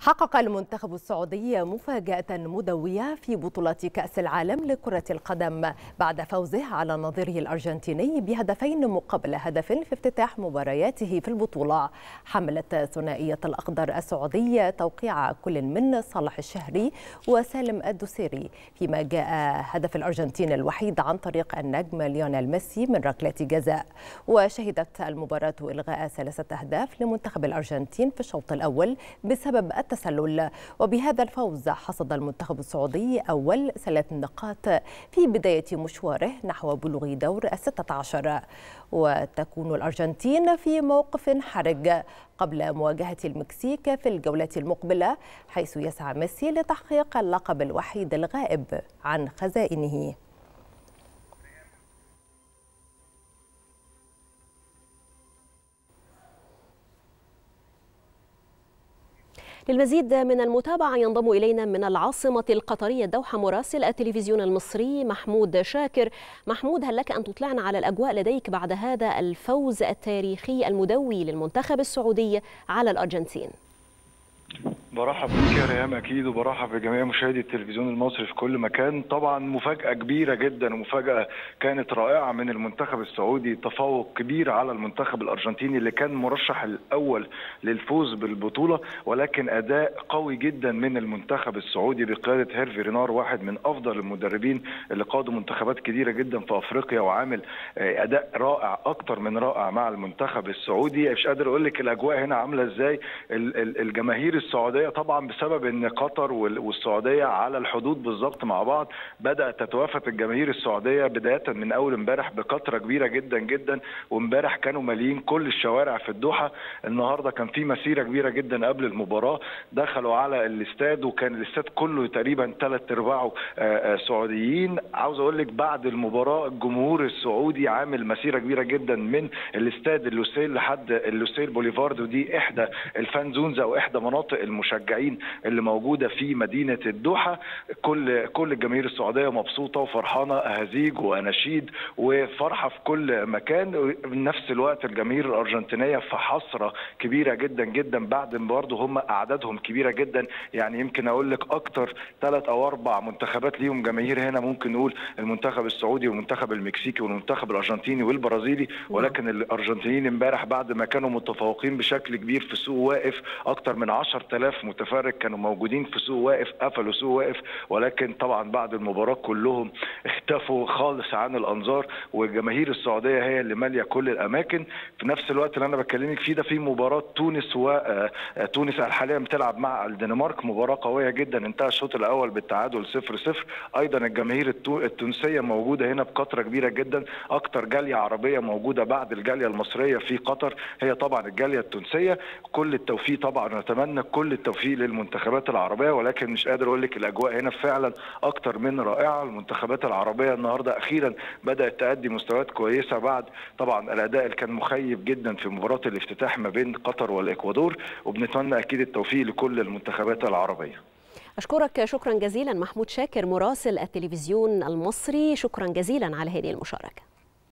حقق المنتخب السعودي مفاجأة مدوية في بطولة كأس العالم لكرة القدم بعد فوزه على نظيره الأرجنتيني بهدفين مقابل هدف في افتتاح مبارياته في البطولة. حملت ثنائية الأخضر السعودي توقيع كل من صالح الشهري وسالم الدوسيري، فيما جاء هدف الأرجنتين الوحيد عن طريق النجم ليونيل ميسي من ركلة جزاء. وشهدت المباراة إلغاء 3 أهداف لمنتخب الأرجنتين في الشوط الأول بسبب التسلل، وبهذا الفوز حصد المنتخب السعودي أول 3 نقاط في بداية مشواره نحو بلوغ دور 16. وتكون الأرجنتين في موقف حرج قبل مواجهة المكسيك في الجولة المقبلة، حيث يسعى ميسي لتحقيق اللقب الوحيد الغائب عن خزائنه. للمزيد من المتابعة ينضم إلينا من العاصمة القطرية الدوحة مراسل التلفزيون المصري محمود شاكر. محمود، هل لك أن تطلعنا على الأجواء لديك بعد هذا الفوز التاريخي المدوي للمنتخب السعودي على الأرجنتين؟ برحب بك يا ريهام اكيد، وبرحب بجميع مشاهدي التلفزيون المصري في كل مكان. طبعا مفاجاه كبيره جدا ومفاجاه كانت رائعه من المنتخب السعودي، تفوق كبير على المنتخب الارجنتيني اللي كان مرشح الاول للفوز بالبطوله، ولكن اداء قوي جدا من المنتخب السعودي بقياده هيرفي رينار، واحد من افضل المدربين اللي قادوا منتخبات كبيره جدا في افريقيا، وعامل اداء رائع اكتر من رائع مع المنتخب السعودي. مش قادر اقول لك الاجواء هنا عامله ازاي. الجماهير السعوديه طبعا بسبب ان قطر والسعوديه على الحدود بالظبط مع بعض، بدات تتوافد الجماهير السعوديه بدايه من اول امبارح بكثره كبيره جدا جدا، وامبارح كانوا مالين كل الشوارع في الدوحه. النهارده كان في مسيره كبيره جدا قبل المباراه، دخلوا على الاستاد وكان الاستاد كله تقريبا 3/4 سعوديين. عاوز اقول لك بعد المباراه الجمهور السعودي عامل مسيره كبيره جدا من الاستاد اللوسيل لحد اللوسيل بوليفارد، ودي احدى الفان زونز او احدى مناطق المشجعين اللي موجوده في مدينه الدوحه. كل الجماهير السعوديه مبسوطه وفرحانه، اهازيج واناشيد وفرحه في كل مكان. بنفس الوقت الجماهير الارجنتينيه في حسره كبيره جدا جدا، بعد برضه هم اعدادهم كبيره جدا، يعني يمكن اقول لك اكتر 3 أو 4 منتخبات ليهم جماهير هنا، ممكن نقول المنتخب السعودي والمنتخب المكسيكي والمنتخب الارجنتيني والبرازيلي. ولكن الارجنتينيين امبارح بعد ما كانوا متفوقين بشكل كبير في سوق واقف، اكتر من 10,000 متفرج كانوا موجودين في سوق واقف، قفلوا سوق واقف، ولكن طبعا بعد المباراه كلهم اختفوا خالص عن الانظار، والجماهير السعوديه هي اللي ماليه كل الاماكن. في نفس الوقت اللي انا بكلمك فيه ده في مباراه تونس، وتونس حاليا بتلعب مع الدنمارك، مباراه قويه جدا انتهى الشوط الاول بالتعادل 0-0. ايضا الجماهير التونسيه موجوده هنا بكثره كبيره جدا، اكثر جاليه عربيه موجوده بعد الجاليه المصريه في قطر هي طبعا الجاليه التونسيه. كل التوفيق طبعا، نتمنى كل التوفيق للمنتخبات العربيه، ولكن مش قادر اقول لك الاجواء هنا فعلا اكتر من رائعه. المنتخبات العربيه النهارده اخيرا بدات تأدي مستويات كويسه بعد طبعا الاداء اللي كان مخيب جدا في مباراه الافتتاح ما بين قطر والاكوادور، وبنتمنى اكيد التوفيق لكل المنتخبات العربيه. أشكرك شكرا جزيلا محمود شاكر مراسل التلفزيون المصري، شكرا جزيلا على هذه المشاركة.